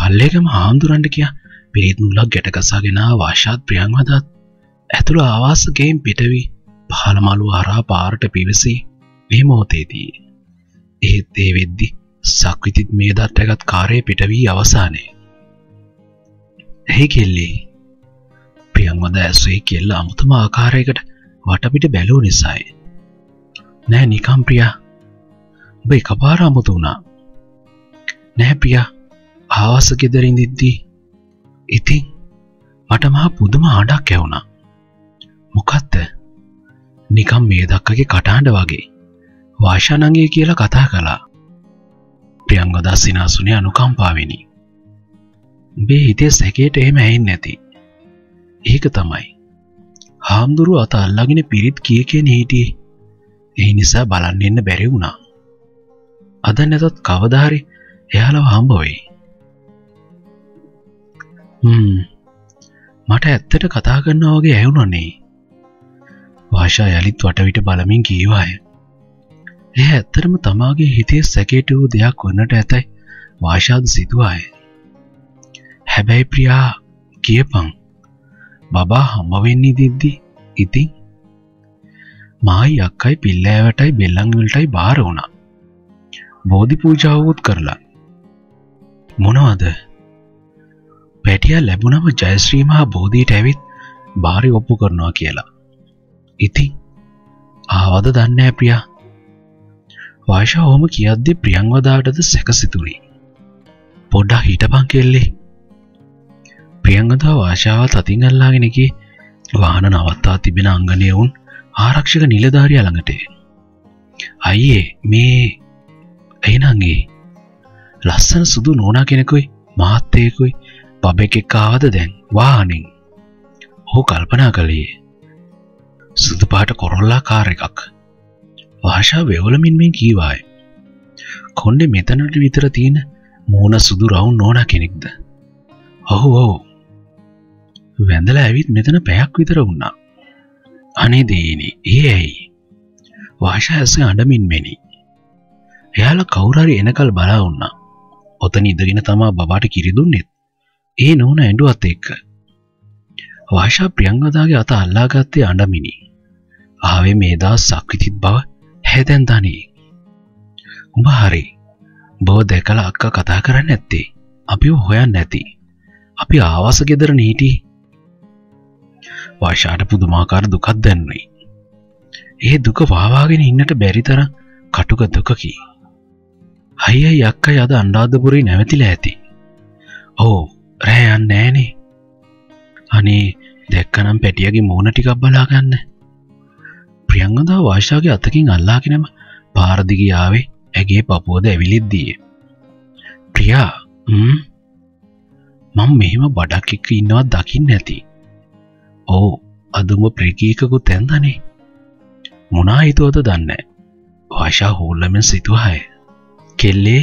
පල්ලේගම හාමුදුරන්ට කියා පිරිත් නූලක් ගැටගසාගෙන වාශාත් ප්‍රියංවදත් ඇතුළු ආවාසකයෙන් පිටවී පහළමලුව හරහා පාරට පිවිසී මේ මොහොතේදී එහෙත් ඒ වෙද්දි සක්විතිත් මේ දත්තගත් කාර්යය පිට වී අවසානයේ එහි කෙල්ලේ ප්‍රියංවද ඇස්සේ කෙල්ල අමුතුම ආකාරයකට වටපිට බැලුව නිසායි නෑ නිකම් ප්‍රියා ඔබ එකපාර අමුතු වුණා නෑ ප්‍රියා ආවාස ගෙදරින් ඉද්දී ඉතින් මට මහා පුදුම හඬක් ඇහුණා මොකක්ද නිකම් මේ දක්කගේ කටහඬ වගේ වාෂා නංගී කියලා කතා කළා ප්‍රියංවදා සිනාසුනේ අනුකම්පාවෙනි උඹේ හිතේ සැකේට එහෙම ඇහෙන්නේ නැති ඒක තමයි හාමුදුරුව අත අල්ලගෙන පිරිත් කිය හිටියේ ඒ නිසා බලන්න එන්න බැරි වුණා අද නැතත් කවදා හරි එයාලව හම්බ වෙයි මට ඇත්තට කතා කරනවා වගේ ඇහුණනේ වාෂා යලිත් වටවිට බලමින් කීවාය එය ඇත්තටම තමාගේ හිතේ සැකේට වූ දෙයක් වන්නට ඇතයි වාෂාද සිතුවාය හැබැයි ප්‍රියා කියපන් බබා හම්බ වෙන්නේ දිද්දි ඉතින් මායි අක්කයි පිල්ලෑවටයි බෙල්ලන් වලටයි බාර වුණා බෝධි පූජාවුත් කරලා මොනවද පැටියා ලැබුණම ජයශ්‍රී මහා බෝධියට ඇවිත් බාරි ඔප්පු කරනවා කියලා ඉතින් ආවද දන්නේ නැහැ ප්‍රියා වාෂා ඔහොම කියද්දි ප්‍රියංවදාටද සැකසිතුනි පොඩ්ඩක් හිටපන් කෙල්ලේ ප්‍රියංවදා වාෂාවත් අතින් අල්ලාගෙන ගියේ වාහන නවත්තා තිබෙන අංගනයේ වුන් ආරක්ෂක නිලධාරියා ළඟට අයියේ මේ එහෙනම් ලස්සන සුදු නෝනා කෙනෙකුයි මහත්තයෙකුයි පබෙක් එක්ක ආවද දැන් වාහනෙන් ඔහු කල්පනා කළේ සුදු පාට කොරොල්ලා කාර් එකක් වාෂා වෙවලමින් මේ කීවාය කොණ්ඩේ මෙතනට විතර තියෙන මෝන සුදු රවුම් නෝනා කෙනෙක්ද ඔව් ඔව් වැඳලා ඇවිත් මෙතන පැයක් විතර වුණා අනේ දෙයිනේ ඒ ඇයි වාෂා ඇස්සේ අඬමින් මෙනි එයාලා කවුරු හරි එනකල් බලා වුණා ඔතන ඉඳගෙන තමා බබාට කිරි දුන්නෙත් ඒ නෝනා ඇඬුවත් එක්ක වාෂා ප්‍රියංවදාගේ අත අල්ලාගත්තේ අඬමිනි ආවේ මේ දවස් සක්විතිත් බව හැදෙන් දනී උඹ හරි බෝ දැකලා අක්කා කතා කරන්නේ නැත්තේ අපිව හොයන්නේ නැති අපි ආවාස ගෙදර නීටි වාෂාට පුදුමාකාර දුකක් දැනුනේ ඒ දුක වහවාගෙන ඉන්නට බැරි තරම් කටුක දුකකි අයියයි අක්කයි අද අනුරාධපුරේ නැවතිලා ඇති ඔව් රෑ යන්නේ නෑනේ අනේ දැක්කනම් පැටියාගේ මූණ ටිකක් බලා ගන්න ප්‍රියංවදා වාෂාගේ අතකින් අල්ලාගෙනම පාර දිගේ ආවේ ඇගේ පපුවද ඇවිලිද්දී ප්‍රියා මම මෙහෙම බඩක් එක්ක ඉන්නවත් දකින්න ඇති ඔව් අදුම ප්‍රකීකකුත් ඇන්දනේ මොනා හිතුවද දන්නේ වාෂා හොල්ලමින් සිතුවාය කෙල්ලේ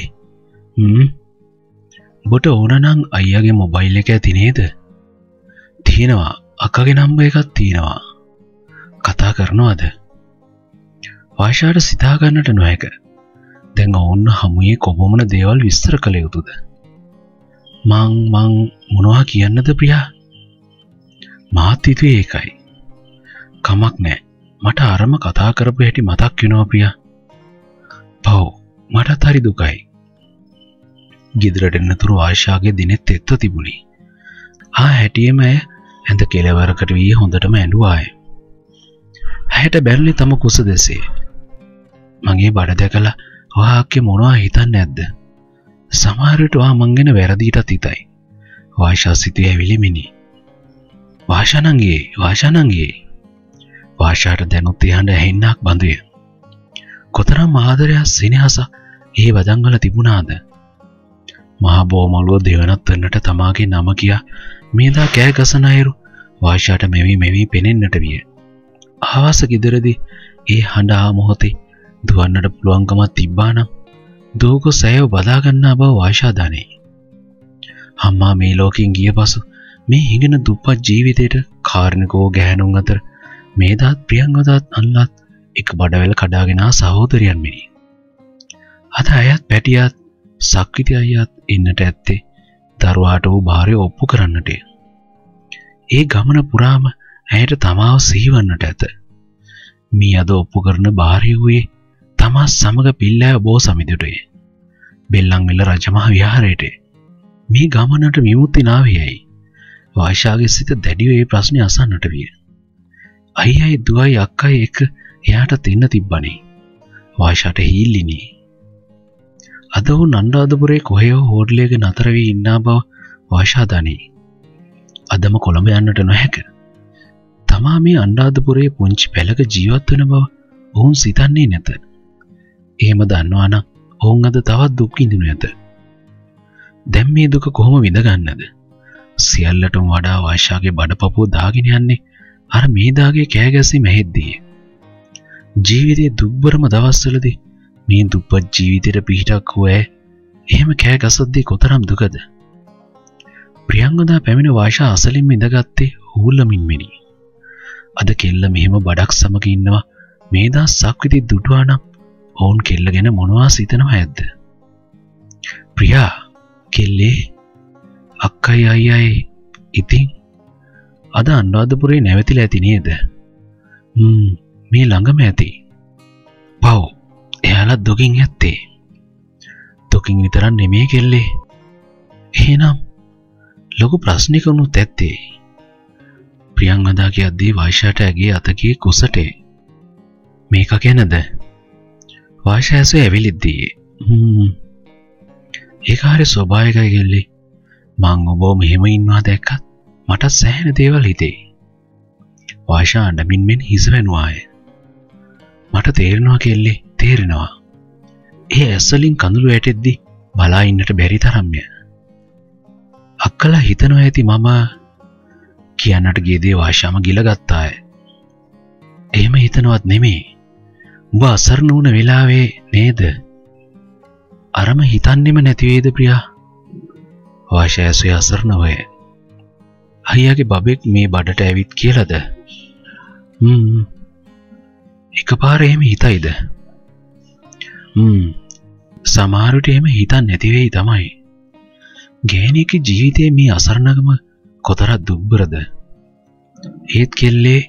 ඔබට ඕන නම් අයියාගේ මොබයිල් එක ඇති නේද තියෙනවා අක්කගේ නම්බර් එකක් තියෙනවා කතා කරනවද වාෂාට සිතා ගන්නට නොහැක දැන් ඕන්න හමුවේ කොබොමන දේවල් විස්තර කළ යුතුද මං මොනවා කියන්නද ප්‍රියා මාත් හිතුවේ ඒකයි කමක් නෑ මට අරම කතා කරපු හැටි මතක් වෙනවා ප්‍රියා පව් මටත් හරි දුකයි ගෙදරට එන්නතුරු ආශාගේ දිනෙත් එක්ක තිබුණි හැටියෙම ඇඳ කෙලවරකට වී හොඳටම ඇඬුවාය ඇයට බැල්ලේ තම කුස දෙසේ මගේ බඩ දැකලා ඔයාගේ මොනවා හිතන්නේ නැද්ද සමහර විට ඔයා මං ගැන වැරදිටත් හිතයි වාෂා සිතේ ඇවිලිමිනි වාෂානංගේ වාෂාට දැනුත් එහඬ ඇහෙන්නක් බඳුය කොතරම් ආදරයක් සිනහස ඒ වදන් වල තිබුණාද මහා බෝමලුව දෙවනත් වෙන්නට තමාගේ නම කියා මේදා කෑ ගසන අයරු වාෂාට මෙවි පෙනෙන්නට විය ආවාස ගෙදරදී ඒ හඬ ආ මොහොතේ දුවන්නට පුළුවන්කමක් තිබ්බා නම් දෝගෝ සෑව බදා ගන්නා බව වාෂා දනේ අම්මා මේ ලෝකෙන් ගිය පසු මේ හිඟන දුප්පත් ජීවිතේට කාරණකෝ ගැහණුන් අතර මේදාත් ප්‍රියංවදාත් අල්ලත් එක බඩවැල් කඩාගෙන ආ සහෝදරයන් මිනි අද අයත් පැටියත් සක්විති අයියත් ඉන්නට ඇත්තේ දරුවාට වූ භාරය ඔප්පු කරන්නට. ඒ ගමන පුරාම ඇයට තමාව සිහිවන්නට ඇත. මේ අද ඔප්පු කරන භාරය වූයේ තමා සමග පිල්ලෑ බෝ සමිඳුටය. බෙල්ලන්විල රජමහා විහාරයට. මේ ගමනට විමුක්ති නාවයයි. වායිෂාගේ සිත දැඩිව ඒ ප්‍රශ්නේ අසන්නට විය. අයියයි දුවයි අක්කයි එක එයාට දෙන්න තිබ්බනේ. වායිෂාට හීල්ලිනේ. අද වුන් අනුරාධපුරේ කොහෙෝ හෝටලයක නතර වී ඉන්නා බව වායිෂා දනී. අදම කොළඹ යන්නට නොහැක. තමා මේ අනුරාධපුරේ පුංචි පැලක ජීවත් වෙන බව ඔවුන් සිතන්නේ නැත. එහෙම දන්නවා නම් ඔවුන් අද තවත් දුක් විඳිනු ඇත. දැන් මේ දුක කොහොම විඳගන්නද? සියල්ලටම වඩා වායිෂාගේ බඩපපුව දාගෙන යන්නේ අර මේදාගේ කෑගැසීම ඇහෙද්දී. ජීවිතයේ දුක්බරම දවස්වලදී මේ දුප්පත් ජීවිතේට පිහිටක් හොය එහෙම කෑගසද්දී කොතරම් දුකද? ප්‍රියංගදා පැමිණ වායිෂා අසලින්ම ඉඳගත්තේ හූල්ලමින් මෙනි. අද කෙල්ල මෙහෙම බඩක් සමග ඉන්නවා මේදා සක්විති දුටුවා නම් ඔවුන් කෙල්ල ගැන මොනවා සිතනවා ඇද්ද? ප්‍රියා කෙල්ලේ අක්කයි අයියයි ඉතින් අද අනුරාධපුරේ නැවතිලා ඇති නේද? මේ ළඟම ඇති. පව් එයාලා දුකින් ඇත්තේ. දුකින් විතරක් නෙමෙයි කෙල්ලේ. එහෙනම් ලොකු ප්‍රශ්නික වුණොත් ඇත්තේ. ප්‍රියංගදා කියද්දී වායිෂාට ඇගේ අතකේ කුසට මේක ගැනද? වායිෂා ඇසේ ඇවිලිද්දී ඒක හරි ස්වභාවිකයි කෙල්ලේ. මං ඔබ මෙහෙම ඉන්නවා දැක්කත් මට සෑහෙන දේවල් හිතේ. වායිෂා අඬමින් මෙන් හිස වැනුවාය. මට තේරෙනවා කෙල්ලේ, තේරෙනවා. ඒ ඇස්වලින් කඳුළු වැටෙද්දි බලා ඉන්නට බැරි තරම්ය. අක්කලා හිතනවා ඇති මම කියන්නට ගිය දේ වායිෂාම ගිලගත්තාය. එහෙම හිතනවත් නෙමෙයි. උඹ අසරණ වුණ වෙලාවේ නේද? අරම හිතන්නෙම නැති වේද ප්‍රියා? වායිෂා ඇසේ අසරණ වේ. අයියාගේ බබෙක් මේ බඩට ඇවිත් කියලාද? එකපාර එහෙම හිතයිද? සමහර විට එහෙම හිතන්නේ නැති වෙයි තමයි. ගෑණියගේ ජීවිතයේ මේ අසරණකම කොතරම් දුක්බරද? ඒත් කෙල්ලේ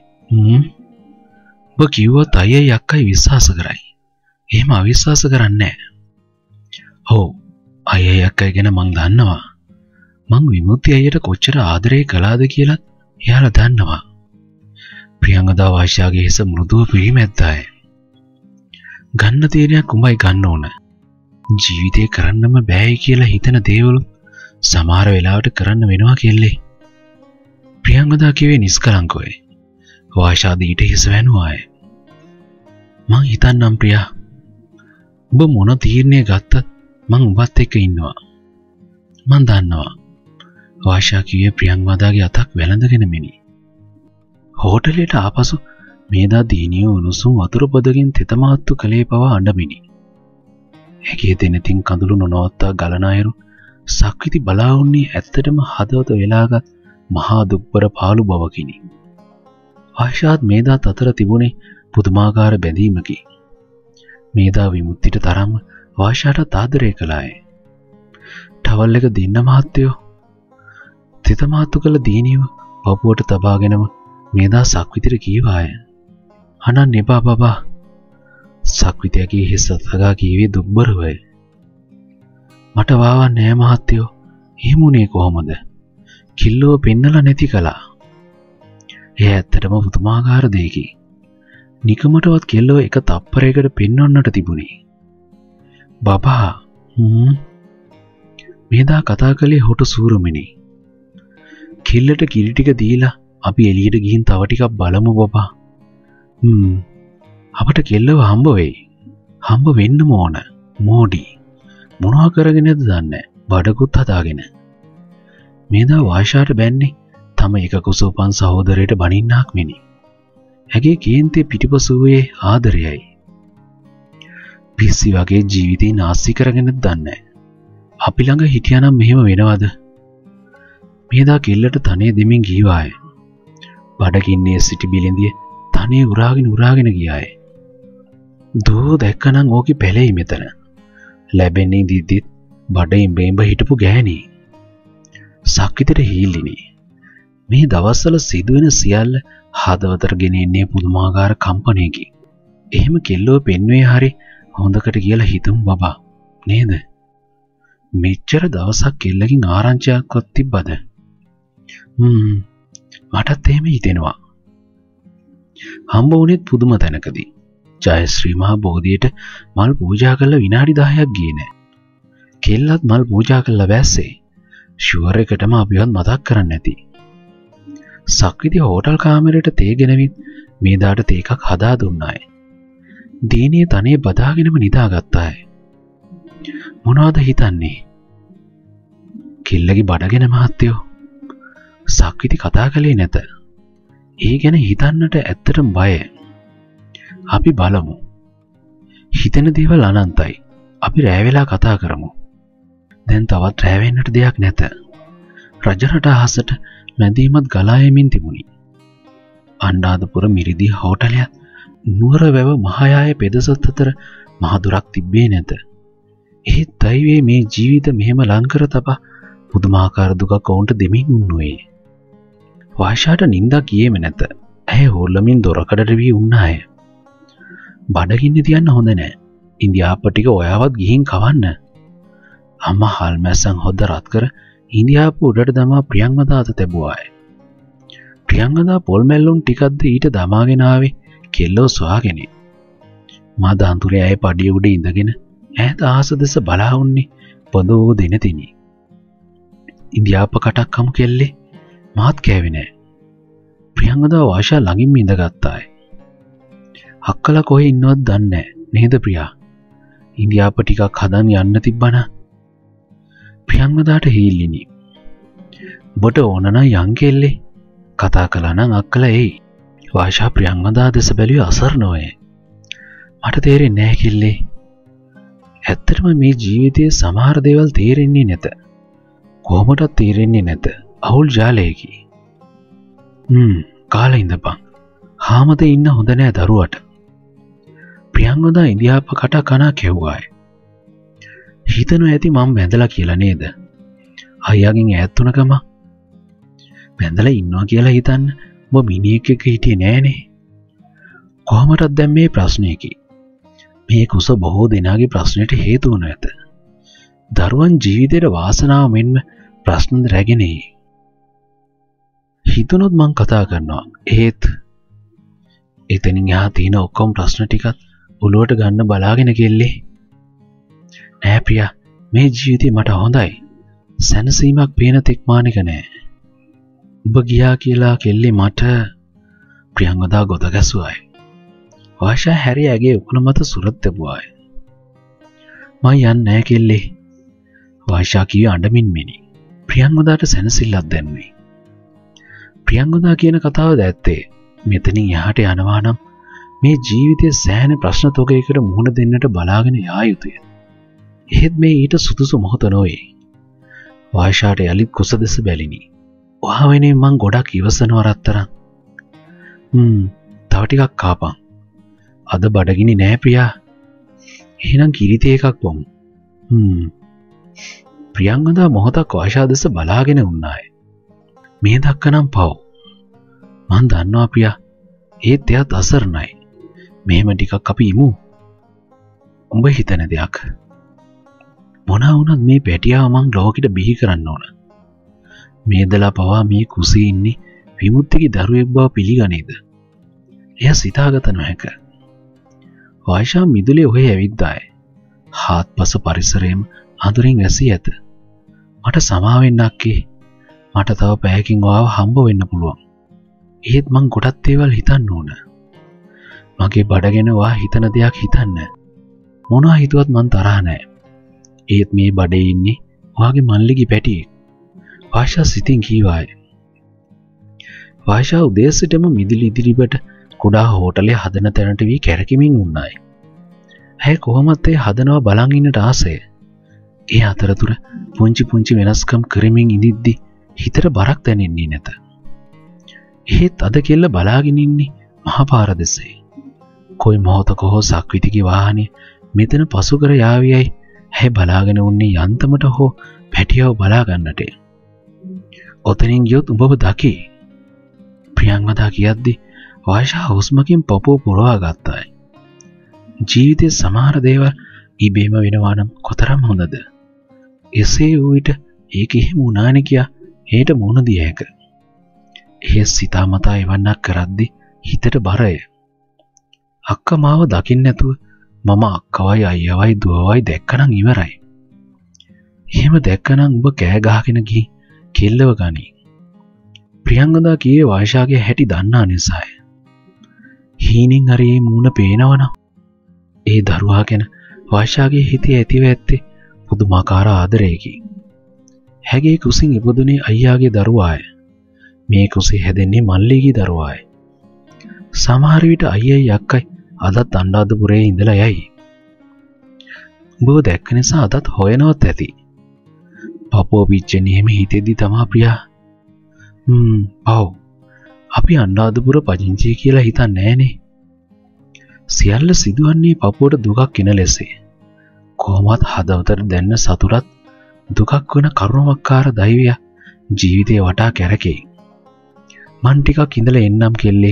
ඔබ කිව්වොත් අයියයි අක්කයි විශ්වාස කරයි. එහෙම අවිශ්වාස කරන්නේ නැහැ. ඔව් අයියයි අක්කයි ගැන මං දන්නවා. මං විමුක්ති අයියට කොච්චර ආදරේ කළාද කියලාත් එයාලා දන්නවා. ප්‍රියංගදා වායිෂාගේ හිස මෘදුව පිරිමැද්දාය. ගන්න තීරණයක් උඹයි ගන්න ඕන. ජීවිතේ කරන්නම බෑයි කියලා හිතන දේවල් සමහර වෙලාවට කරන්න වෙනවා කෙල්ලේ. ප්‍රියංගදා කිව්වේ නිස්කලංකවයි. වායිෂා දීට හිස වැනුවාය. මං හිතන්නම් ප්‍රියා. උඹ මොන තීරණය ගත්තත් මං උඹත් එක්ක ඉන්නවා. මං දන්නවා. වායිෂා කිව්වේ ප්‍රියංගදාගේ අතක් වැළඳගෙන මෙනි. හෝටලයට ආපසු මේදා දීනිය උණුසුම් වතුර පොදකින් තෙතමාත්තු කලේ පවා අඬමිනි. ඇගේ දෙනතින් කඳුළු නොනවත්තා ගලන අයුරු සක්විති බලා වුණේ ඇත්තටම හදවත වෙලාගත් මහා දුක්බර පාළු බවකිනි. වායිෂාත් මේදාත් අතර තිබුණේ පුදුමාකාර බැඳීමකි. මේදා විමුක්තිට තරම් වායිෂාට ආදරය කළාය. ටවල් එක දෙන්න මහත්තයෝ. තෙතමාත්තු කළ දීනියව පපුවට තබාගෙනම මේදා සක්විතිට කීවාය. අනන් එපා බබා. සක්විතයාගේ හිස අතගා කීවේ දුක්බරවය. මට වාවන් නෑ මහත්තයෝ. එහෙමුනේ කොහොමද? කිල්ලෝ පෙන්නලා නැති කළා. එය ඇත්තටම පුදුමාකාර දෙයකි. නිකමටවත් කෙල්ලව එක තප්පරයකට පෙන්වන්නට තිබුණේ. බබා මේදා කතා කළේ හොට සූරමිනි. කිල්ලට කිරි ටික දීලා අපි එළියට ගිහින් තව ටිකක් බලමු බබා. අපට කෙල්ලව හම්බ වෙයි. හම්බ වෙන්නම ඕන. මෝඩි. මොනවා කරගෙනද දන්නේ. බඩකුත් හදාගෙන. මේදා වායිෂාට බැන්නේ තම එක කුසෝපන් සහෝදරයට බනින්නාක් මෙනි. ඇගේ කේන්තේ පිටිපසුවේ ආදරයයි. පිස්සි වගේ ජීවිතේ නාස්ති කරගෙනද දන්නේ. අපි ළඟ හිටියානම් මෙහෙම වෙනවද? මේදා කෙල්ලට තනේ දෙමින් ගිවාය. බඩගින්නේ සිටි බිලින්දිය තනේ උරාගෙන ගියාය. දෝ දැක්කනම් ඕකේ පැලෙයි මෙතන. ලැබෙන්නේ දිද්දිත් බඩින් බෙම්බ හිටපු ගෑණි. සක්විතිට හීලිනි. මේ දවස්වල සිදුවෙන සියල්ල හදවතට ගෙනෙන්නේ පුදුමාකාර කම්පනයකි. එහෙම කෙල්ලෝ පෙන්වේ හරි හොඳකට කියලා හිතමු බබා. නේද? මෙච්චර දවසක් කෙල්ලකින් ආරංචියක්වත් තිබ්බද? මටත් එහෙම හිතෙනවා. හම්බ වුණෙත් පුදුම තැනකදී. ජයශ්‍රී මහ බෝධියට මල් පූජා කළ විනාඩි 10ක් ගියේ නෑ. කෙල්ලත් මල් පූජා කළා බැස්සේ. ෂුවර් එකටම අපිවත් මතක් කරන්නේ නැති. සක්විති හෝටල් කාමරයට තේ ගෙනවිත් මේ දාට තේ එකක් හදා දුන්නාය. දීනිය තනේ බදාගෙනම නිදාගත්තාය. මොනවද හිතන්නේ? කෙල්ලගේ බඩගෙන මහත්තයෝ. සක්විති කතා කළේ නැත. ඒ ගැන හිතන්නට ඇත්තටම බයයි. අපි බලමු. හිතෙන දේවල් අනන්තයි. අපි රෑ වෙලා කතා කරමු. දැන් තවත් රෑ වෙන්නට දෙයක් නැත. රජරට අහසට මැදීමත් ගලා යමින් තිබුණි. අනුරාධපුර මිරිදී හෝටලය නුවර වැව මහායාය පෙදසත් අතර මහදුරක් තිබ්බේ නැත. ඒත් දෛවයේ මේ ජීවිත මෙහෙම ලං කර තබා පුදුමාකාර දුකක් ඔවුන්ට දෙමින් උන්නුවේ. වාෂාට නින්දා කියෙම නැත. ඇය හොල්ලමින් දොරකඩට වී උන්නාය. බඩගින්න තියන්න හොඳ නෑ. ඉන්දියාප්ප ටික ඔයාවත් ගිහින් කවන්න. අම්මා හාල් මැස්සන් හොද්ද රත් කර ඉන්දියාප්ප උඩට දමා ප්‍රියංවදා අත තැබුවාය. ප්‍රියංවදා පොල් මැල්ලුම් ටිකක්ද ඊට දමාගෙන ආවේ කෙල්ලෝ සොයාගෙන. මා දාන්තුරේ ඇය පඩිය උඩ ඉඳගෙන ඈත ආස දෙස බලා උන්නේ පොදෝ දෙන තිනි. ඉන්දියාප්ප කටක් කමු කෙල්ලේ මාත් කෑවේ නෑ. ප්‍රියංවදා වාෂා ළඟින්ම ඉඳගත්තාය. අක්කලා කොහේ ඉන්නවද දන්නේ නේද ප්‍රියා? ඉන්දියාප්ප ටිකක් හදන් යන්න තිබ්බන. ප්‍රියංවදාට හීලිනි. ඔබට ඕන නම් යන් කෙල්ලේ. කතා කළා නම් අක්කලා එයි. වාෂා ප්‍රියංවදා දෙස බැලුවේ අසරණෝයේ. මට තේරෙන්නේ නැහැ කෙල්ලේ. ඇත්තටම මේ ජීවිතයේ සමහර දේවල් තේරෙන්නේ නැත. කොහොමදත් තේරෙන්නේ නැත. අවුල් ජාලයකි. කාලා ඉඳපන්. හාමද ඉන්න හොඳ නෑ දරුවට. ප්‍රියංවදා ඉන්දියාප්ප කට කනා කෙව්වාය. හිතනවා ඇති මම වැඳලා කියලා නේද? අයියාගෙන් ඈත් වුණ ගම වැඳලා ඉන්නවා කියලා හිතන්න ඔබ මිනිහෙක් එක්ක හිටියේ නෑනේ. කොහොමදත් දැන් මේ ප්‍රශ්නයකි. මේ කුස බොහෝ දෙනාගේ ප්‍රශ්නෙට හේතු වුණ ඇත. දරුවන් ජීවිතේට වාසනාව මෙන්ම ප්‍රශ්න රැගෙන එයි. හිතුනොත් මං කතා කරනවා. ඒත් එතනින් එහා තියෙන ඔක්කොම ප්‍රශ්න ටිකත් ඔලුවට ගන්න බලාගෙන කෙල්ලේ. නෑ ප්‍රියා, මේ ජීවිතේ මට හොඳයි. සැනසීමක් පේන තෙක් මානෙක නෑ. ඔබ ගියා කියලා කෙල්ලේ මට ප්‍රියංවදා ගොත ගැසුවායි. වාෂා හැරි ඇගේ උකුණ මත සුරත් තැබුවායි. මම යන්නේ නෑ කෙල්ලේ. වාෂා කිව්වේ අඬමින් මිනි. ප්‍රියංවදාට සැනසෙල්ලක් දැනුනේ. ප්‍රියංවදා කියන කතාව දැත්තේ මෙතනින් එහාට යනවා නම් මේ ජීවිතයේ සෑහෙන ප්‍රශ්න තොගයකට මුහුණ දෙන්නට බලාගෙන යා යුතුය. එහෙත් මේ ඊට සුදුසු මොහොත නොවේ. වාෂාට යලිත් කුස දෙස බැලිනි. ඔහා වෙනේ මං ගොඩක් ඉවසනවා රත්තරන්. තව ටිකක් කාපන්. අද බඩගිනි නෑ ප්‍රියා. එහෙනම් කිරිතේ එකක් බොමු. ප්‍රියංවදා මොහොතක් වාෂා දෙස බලාගෙන උන්නාය. මේ දක්කනම් පව්. මං දන්නවා ප්‍රියා. ඒත් එයාත් අසරණයි. මෙහෙම ටිකක් අපි ඉමු. උඹ හිතන දෙයක්. මොනවා වුණත් මේ පැටියාව මං ලෝකෙට බිහි කරන්න ඕන. මේදලා පවා මේ කුසේ ඉන්නේ විමුක්තිගේ දරුවෙක් බව පිළිගනේද? එයා සිතාගත නොහැක. වාෂා මිදුලේ ඔහේ ඇවිද්දාය. හාත්පස පරිසරයේම අඳුරින් වැසී ඇත. මට සමා වෙන්න අක්කේ. මට තව පැයකින් ඔයාව හම්බ වෙන්න පුළුවන්. ඒත් මං ගොඩක් දේවල් හිතන්න ඕන. මගේ බඩගෙන වා හිතන දෙයක් හිතන්න. මොනවා හිතුවත් මං තරහ නැහැ. ඒත් මේ බඩේ ඉන්නේ ඔයාගේ මල්ලිගේ පැටියෙක්. වාෂා සිතින් කීවාය. වාෂා උදේ සිටම මිදිලි ඉදිරියට කුඩා හෝටලේ හදන තැනට වී කැරකෙමින් උන්නායි. ඇය කොහොමත් ඒ හදනවා බලන් ඉන්නට ආසය. ඒ අතරතුර පුංචි පුංචි වෙනස්කම් කරමින් ඉඳිද්දි හිතට බරක් දැනෙන්නේ නැත. එහෙත් අද කෙල්ල බලාගෙන ඉන්නේ මහපාර දෙසේ. කොයි මොහොතක හෝ සක්විතිගේ වාහනේ මෙතන පසු කර යාවියයි ඇය බලාගෙන උන්නේ යන්තමට හෝ පැටියව බලා ගන්නට. ඔතනින් ගියොත් උඹව දකි. ප්‍රියංවදා කියද්දි වර්ෂා හුස්මකින් පපුව පුරවා ගත්තායි. ජීවිතේ සමහර දේවල් ඉබේම වෙනවා නම් කොතරම් හොඳද? එසේ වූ විට ඒක එහෙම වුණානේ කියා හේට මුණ දිය හැක. ඒ සිතාමතා එවන්නක් කරද්දි හිතට බරය. අක්කා මාව දකින්න නැතුව මම අක්කවයි අයියවයි දුවවයි දැක්කනම් ඉවරයි. එහෙම දැක්කනම් උඹ කෑ ගහගෙන ගිහින් කෙල්ලව ගනි. ප්‍රියංගදා කියේ වර්ෂාගේ හැටි දන්නා නිසායි. හීනෙන් හරි මූණ පේනවනම් ඒ දරුවා ගැන වර්ෂාගේ හිතේ ඇතිව ඇත්තේ පුදුමාකාර ආදරයකි. හැගේ කුසින් ඉපදුනේ අයියාගේ දරුවාය. මේ කුසේ හැදෙන්නේ මල්ලිගේ දරුවාය. සමහර විට අයියයි අක්කයි අදත් අනුරාධපුරයේ ඉඳලා යයි. උඹව දැක්ක නිසා අදත් හොයනවත් ඇති. පපුව පිච්චෙන්නේ එහෙම හිතෙද්දි තමා ප්‍රියා. ඔව්. අපි අනුරාධපුර පදිංචි කියලා හිතන්නේ නෑනේ. සියල්ල සිදුවන්නේ පපුවට දුකක් එන ලෙසයි. කොහොමත් හදවතට දැනෙන සතුටත් දුකක් වෙන කරුණාවක්කාර දෛවය ජීවිතේ වටා කැරකෙයි. මං ටිකක් ඉඳලා එන්නම් කෙල්ලේ.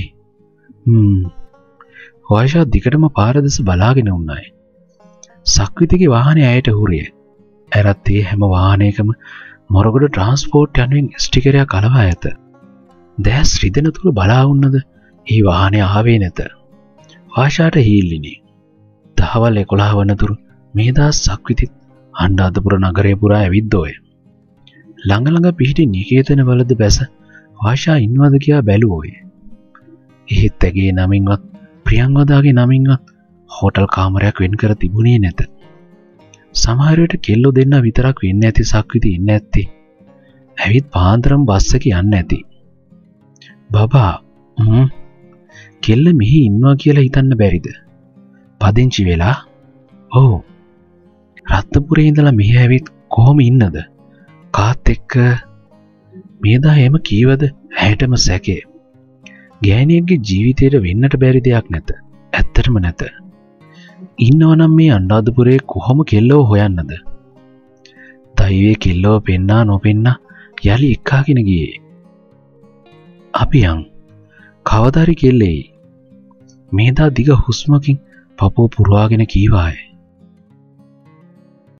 වර්ෂා දිගටම පාර දෙස බලාගෙන උන්නායි. සක්විතිගේ වාහනේ ඇයට හුරිය. ඇරත් ඒ හැම වාහනයකම මොරගොඩ ට්‍රාන්ස්පෝර්ට් යනුවෙන් ස්ටිකරයක් අලවා ඇත. දැස් රිදෙන තුරු බලා වුණද ඒ වාහනේ ආවේ නැත. වර්ෂාට හීල්ලිනි. දහවල් 11 වනතුරු මේදා සක්විතිත් අනුරාධපුර නගරය පුරා ඇවිද්දෝය. ළඟ ළඟ පිහිටි නිකේතන වලද බැස වර්ෂා ඉන්නවද කියා බැලුවෝය. එහෙත් ඇගේ නමින්වත් ප්‍රියංවදාගේ නමින්වත් හෝටල් කාමරයක් වෙන් කර තිබුණේ නැත. සමහර විට කෙල්ලෝ දෙන්න විතරක් වෙන්න ඇති සක්විති ඉන්න ඇත්තේ. ඇවිත් පාන්දරම් බස් එක යන්න ඇති. බබා කෙල්ල මෙහි ඉන්නවා කියලා හිතන්න බැරිද? පදිංචි වෙලා? ඔව්. රත්නපුරේ ඉඳලා මෙහි ඇවිත් කොහොම ඉන්නද? කාත් එක්ක මේදා එහෙම කීවද? ඇයටම සැකේ. ගෑණියෙක්ගේ ජීවිතේට වෙන්නට බැරි දෙයක් නැත. ඇත්තටම නැත. ඉන්නවනම් මේ අනුරාධපුරේ කොහොම කෙල්ලව හොයන්නද? දෛවයේ කෙල්ලව පෙන්නා නොපෙන්නා යලි එක්කාගෙන ගියේ. අපි යන් කවදාරි කෙල්ලෙයි. මේදා දිග හුස්මකින් පපුව පුරවාගෙන කීවාය.